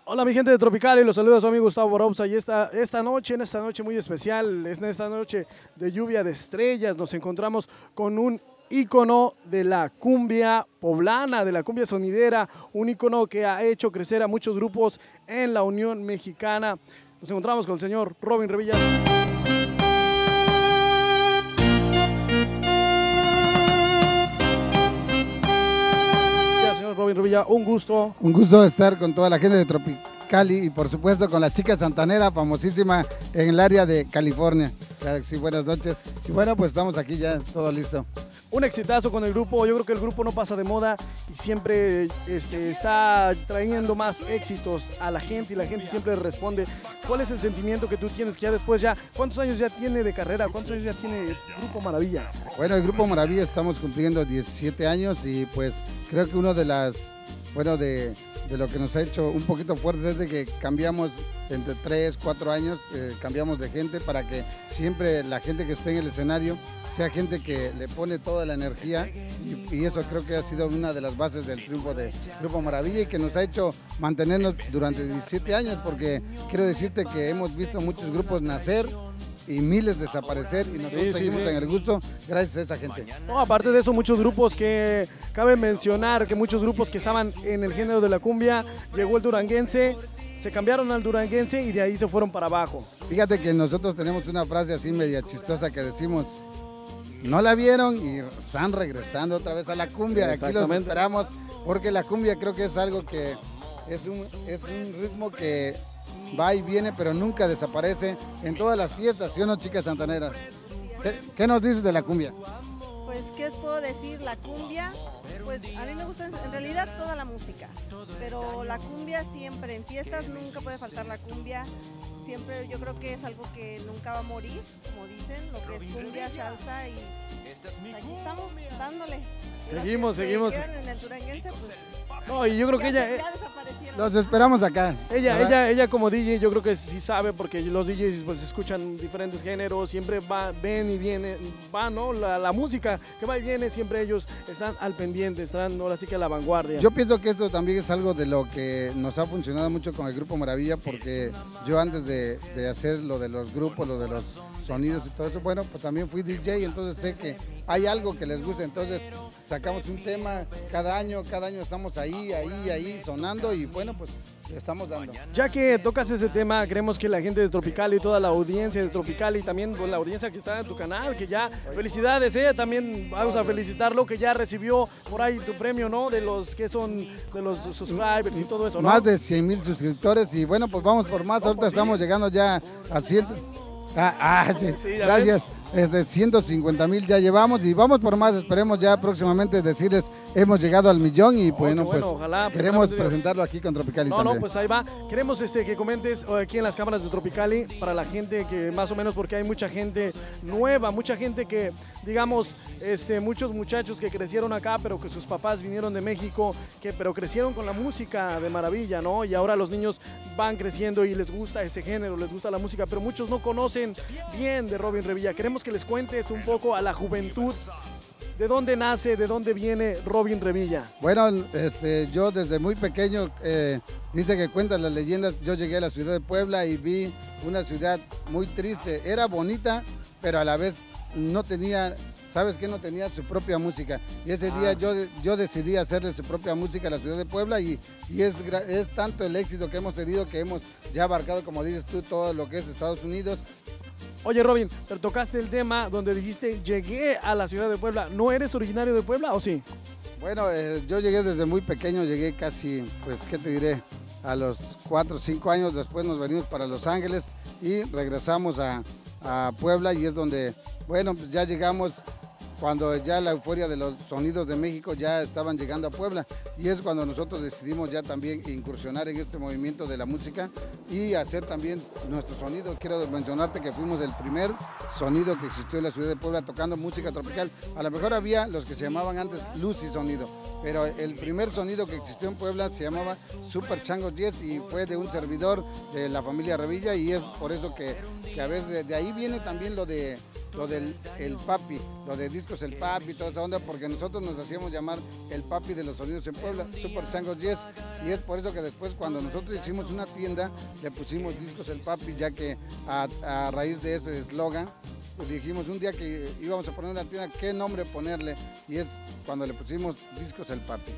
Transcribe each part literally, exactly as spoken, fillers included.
Hola mi gente de Tropical y los saluda su amigo Gustavo Borobza y esta, esta noche, en esta noche muy especial, en esta noche de lluvia de estrellas, nos encontramos con un ícono de la cumbia poblana, de la cumbia sonidera, un ícono que ha hecho crecer a muchos grupos en la Unión Mexicana. Nos encontramos con el señor Robin Revilla. Robin Revilla, un gusto. Un gusto estar con toda la gente de Tropicali y por supuesto con la chica santanera, famosísima en el área de California. Sí, buenas noches. Y bueno, pues estamos aquí ya, todo listo. Un exitazo con el grupo, yo creo que el grupo no pasa de moda y siempre este, está trayendo más éxitos a la gente y la gente siempre responde. ¿Cuál es el sentimiento que tú tienes que ya después ya, cuántos años ya tiene de carrera, cuántos años ya tiene el Grupo Maravilla? Bueno, el Grupo Maravilla estamos cumpliendo diecisiete años y pues creo que uno de las, bueno, de, de lo que nos ha hecho un poquito fuertes es de que cambiamos entre tres, cuatro años, eh, cambiamos de gente para que siempre la gente que esté en el escenario sea gente que le pone toda la energía y, y eso creo que ha sido una de las bases del triunfo de Grupo Maravilla y que nos ha hecho mantenernos durante diecisiete años, porque quiero decirte que hemos visto muchos grupos nacer y miles desaparecer y nosotros sí, seguimos sí, sí. en el gusto gracias a esa gente. No, aparte de eso, muchos grupos que, cabe mencionar que muchos grupos que estaban en el género de la cumbia, llegó el duranguense, se cambiaron al duranguense y de ahí se fueron para abajo. Fíjate que nosotros tenemos una frase así media chistosa que decimos, no la vieron y están regresando otra vez a la cumbia, aquí los esperamos porque la cumbia creo que es algo que es un, es un ritmo que va y viene, pero nunca desaparece en todas las fiestas, ¿sí o no, chicas santaneras? ¿Qué, qué nos dices de la cumbia? Pues, ¿qué os puedo decir? La cumbia, pues a mí me gusta en realidad toda la música, pero la cumbia siempre, en fiestas nunca puede faltar la cumbia, siempre yo creo que es algo que nunca va a morir, como dicen, lo que es cumbia, salsa y aquí estamos dándole. Seguimos, seguimos. En el duranguense, pues, no, y yo creo que ella... Ya desaparecieron. Los esperamos acá. Ella, ella, ella como D J yo creo que sí sabe, porque los D Js pues escuchan diferentes géneros, siempre va, ven y viene, va, ¿no? La, la música que va y viene, siempre ellos están al pendiente, están ahora sí que a la vanguardia. Yo pienso que esto también es algo de lo que nos ha funcionado mucho con el Grupo Maravilla, porque yo antes de, de hacer lo de los grupos, lo de los sonidos y todo eso, bueno, pues también fui D J, entonces sé que hay algo que les gusta, entonces sacamos un tema cada año, cada año estamos ahí, ahí, ahí, sonando y bueno, pues le estamos dando. Ya que tocas ese tema, creemos que la gente de Tropical y toda la audiencia de Tropical y también con la audiencia que está en tu canal, que ya, felicidades, ella eh, también vamos a felicitarlo, que ya recibió por ahí tu premio, ¿no? De los que son, de los subscribers y todo eso, ¿no? Más de cien mil suscriptores y bueno, pues vamos por más, ahorita estamos llegando ya a ciento. Ah, ah, sí, sí gracias. Desde ciento cincuenta mil ya llevamos y vamos por más, esperemos ya próximamente decirles, hemos llegado al millón y bueno, oh, bueno pues ojalá, queremos pues, presentarlo aquí con Tropicali no, también. No, pues ahí va. Queremos este, que comentes aquí en las cámaras de Tropicali para la gente que más o menos, porque hay mucha gente nueva, mucha gente que, digamos, este, muchos muchachos que crecieron acá, pero que sus papás vinieron de México, que pero crecieron con la música de Maravilla, ¿no? Y ahora los niños van creciendo y les gusta ese género, les gusta la música, pero muchos no conocen bien de Robin Revilla. Queremos que les cuentes un poco a la juventud de dónde nace, de dónde viene Robin Revilla. Bueno, este, yo desde muy pequeño, eh, dice que cuentan las leyendas, yo llegué a la ciudad de Puebla y vi una ciudad muy triste, era bonita, pero a la vez no tenía, ¿sabes qué? No tenía su propia música. Y ese ah. día yo, yo decidí hacerle su propia música a la ciudad de Puebla y, y es, es tanto el éxito que hemos tenido que hemos ya abarcado, como dices tú, todo lo que es Estados Unidos. Oye Robin, pero tocaste el tema donde dijiste llegué a la ciudad de Puebla. ¿No eres originario de Puebla o sí? Bueno, eh, yo llegué desde muy pequeño, llegué casi, pues, ¿qué te diré? A los cuatro o cinco años, después nos venimos para Los Ángeles y regresamos a, a Puebla y es donde, bueno, pues ya llegamos cuando ya la euforia de los sonidos de México ya estaban llegando a Puebla y es cuando nosotros decidimos ya también incursionar en este movimiento de la música y hacer también nuestro sonido. Quiero mencionarte que fuimos el primer sonido que existió en la ciudad de Puebla tocando música tropical. A lo mejor había los que se llamaban antes luz y sonido, pero el primer sonido que existió en Puebla se llamaba Super Chango Jazz y fue de un servidor de la familia Revilla y es por eso que, que a veces de, de ahí viene también lo de lo del el papi, lo de discos el papi, toda esa onda, porque nosotros nos hacíamos llamar el papi de los sonidos en Puebla, Super Chango Yes, y es por eso que después cuando nosotros hicimos una tienda, le pusimos discos el papi, ya que a, a raíz de ese eslogan, pues dijimos un día que íbamos a poner una tienda, ¿qué nombre ponerle? Y es cuando le pusimos discos el papi.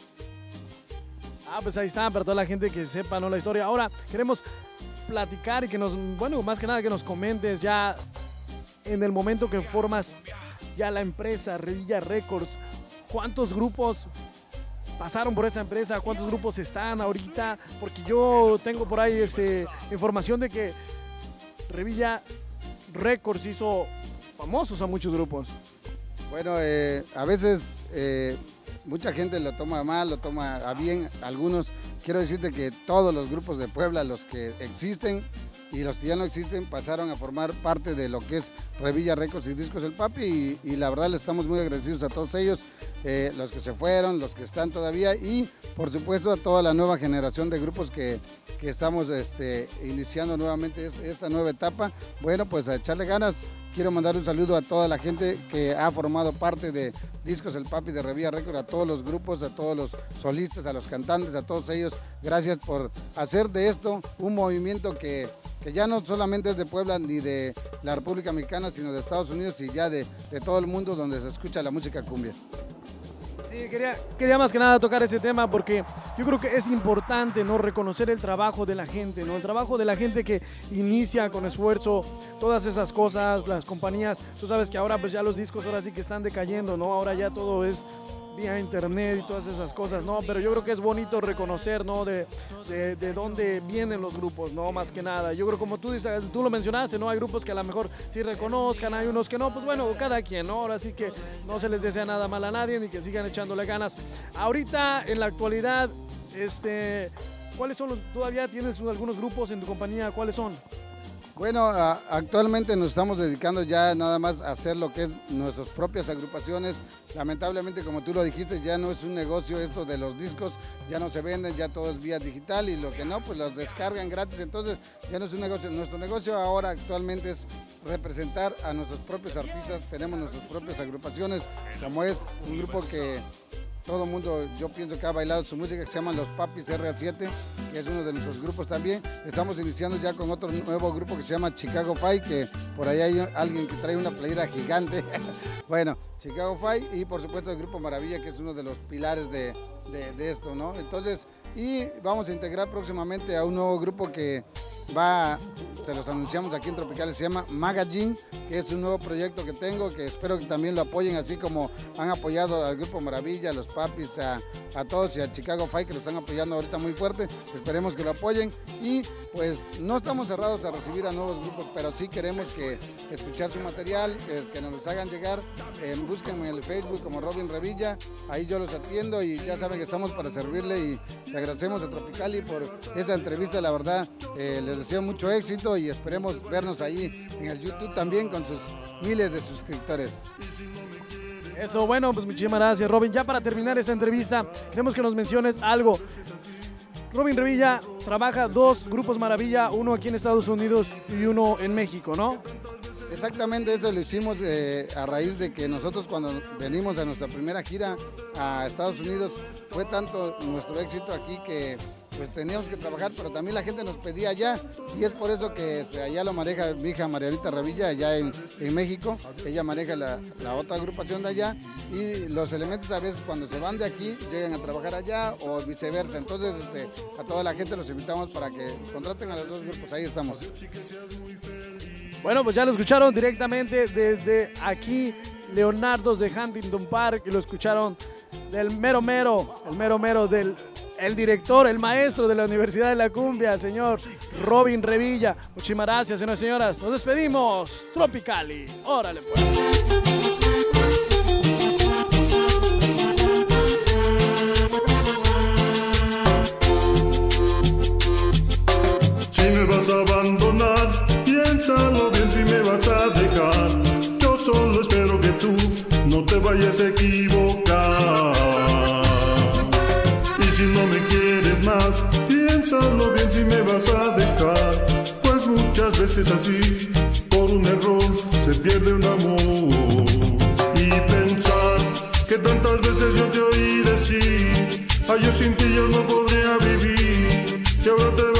Ah, pues ahí está, para toda la gente que sepa, ¿no?, la historia. Ahora queremos platicar y que nos, bueno, más que nada que nos comentes ya en el momento que formas ya la empresa Revilla Records, ¿cuántos grupos pasaron por esa empresa? ¿Cuántos grupos están ahorita? Porque yo tengo por ahí este, información de que Revilla Records hizo famosos a muchos grupos. Bueno, eh, a veces eh, mucha gente lo toma mal, lo toma a bien. Algunos, quiero decirte que todos los grupos de Puebla, los que existen y los que ya no existen, pasaron a formar parte de lo que es Revilla Records y Discos El Papi, y, y la verdad le estamos muy agradecidos a todos ellos, eh, los que se fueron, los que están todavía, y por supuesto a toda la nueva generación de grupos que, que estamos este, iniciando nuevamente esta, esta nueva etapa. Bueno, pues a echarle ganas. Quiero mandar un saludo a toda la gente que ha formado parte de Discos El Papi, de Revilla Records, a todos los grupos, a todos los solistas, a los cantantes, a todos ellos. Gracias por hacer de esto un movimiento que, que ya no solamente es de Puebla ni de la República Mexicana, sino de Estados Unidos y ya de, de todo el mundo donde se escucha la música cumbia. Sí, quería, quería más que nada tocar ese tema porque yo creo que es importante, ¿no?, reconocer el trabajo de la gente, ¿no? El trabajo de la gente que inicia con esfuerzo todas esas cosas, las compañías. Tú sabes que ahora pues ya los discos ahora sí que están decayendo, ¿no? Ahora ya todo es vía internet y todas esas cosas, ¿no? Pero yo creo que es bonito reconocer, ¿no?, de, de, de dónde vienen los grupos, ¿no? Más que nada. Yo creo, como tú dices, tú lo mencionaste, ¿no? Hay grupos que a lo mejor sí reconozcan, hay unos que no, pues bueno, cada quien, ¿no? Ahora sí que no se les desea nada mal a nadie ni que sigan echándole ganas. Ahorita, en la actualidad, este, ¿cuáles son los, todavía tienes algunos grupos en tu compañía? ¿Cuáles son? Bueno, a, actualmente nos estamos dedicando ya nada más a hacer lo que es nuestras propias agrupaciones. Lamentablemente, como tú lo dijiste, ya no es un negocio esto de los discos, ya no se venden, ya todo es vía digital, y lo que no, pues los descargan gratis, entonces ya no es un negocio. Nuestro negocio ahora actualmente es representar a nuestros propios artistas, tenemos nuestras propias agrupaciones, como es un grupo que todo el mundo, yo pienso que ha bailado su música, que se llaman Los Papis R A siete, que es uno de nuestros grupos también. Estamos iniciando ya con otro nuevo grupo que se llama Chicago Five, que por ahí hay alguien que trae una playera gigante. Bueno, Chicago Five, y por supuesto el Grupo Maravilla, que es uno de los pilares de, de, de esto, ¿no? Entonces, y vamos a integrar próximamente a un nuevo grupo que va, se los anunciamos aquí en Tropicales, se llama Magazine, que es un nuevo proyecto que tengo, que espero que también lo apoyen, así como han apoyado al Grupo Maravilla, a los Papis, a, a todos, y a Chicago Five, que lo están apoyando ahorita muy fuerte. Esperemos que lo apoyen, y pues no estamos cerrados a recibir a nuevos grupos, pero sí queremos que escuchar su material, que, que nos los hagan llegar. Eh, búsquenme en el Facebook como Robin Revilla, ahí yo los atiendo, y ya saben que estamos para servirle, y le agradecemos a Tropicali por esa entrevista. La verdad, eh, les deseo mucho éxito y esperemos vernos ahí en el YouTube también con sus miles de suscriptores. Eso, bueno, pues muchísimas gracias, Robin. Ya para terminar esta entrevista, queremos que nos menciones algo. Robin Revilla trabaja dos grupos Maravilla, uno aquí en Estados Unidos y uno en México, ¿no? Exactamente, eso lo hicimos eh, a raíz de que nosotros, cuando venimos a nuestra primera gira a Estados Unidos, fue tanto nuestro éxito aquí que pues teníamos que trabajar, pero también la gente nos pedía allá, y es por eso que este, allá lo maneja mi hija Marianita Revilla, allá en, en México. Ella maneja la, la otra agrupación de allá, y los elementos a veces cuando se van de aquí llegan a trabajar allá o viceversa. Entonces este, a toda la gente los invitamos para que contraten a los dos grupos, ahí estamos. Bueno, pues ya lo escucharon directamente desde aquí, Leonardo de Huntington Park, y lo escucharon del mero mero, el mero mero del el director, el maestro de la Universidad de la Cumbia, el señor Robin Revilla. Muchísimas gracias, señoras y señoras. Nos despedimos. Tropicali. Órale pues. Si me vas a abandonar, piénsalo bien, si me vas a dejar. Yo solo espero que tú no te vayas a equivocar. Y si no me quieres más, piénsalo bien, si me vas a dejar. Pues muchas veces así, por un error, se pierde un amor. Y pensar que tantas veces yo te oí decir, ay, yo sin ti yo no podría vivir, que ahora te